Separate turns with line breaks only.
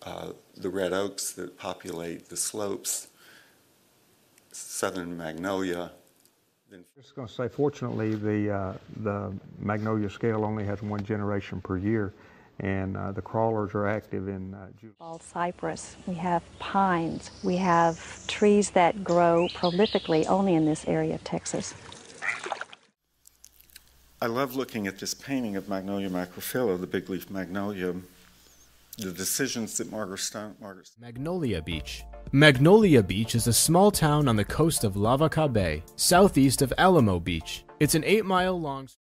the red oaks that populate the slopes, southern magnolia.
I'm just going to say, fortunately, the magnolia scale only has one generation per year, and the crawlers are active in July.
Bald cypress, we have pines, we have trees that grow prolifically only in this area of Texas.
I love looking at this painting of Magnolia macrophylla, the big leaf magnolia. The decisions that
Magnolia Beach. Magnolia Beach is a small town on the coast of Lavaca Bay, southeast of Alamo Beach. It's an 8-mile long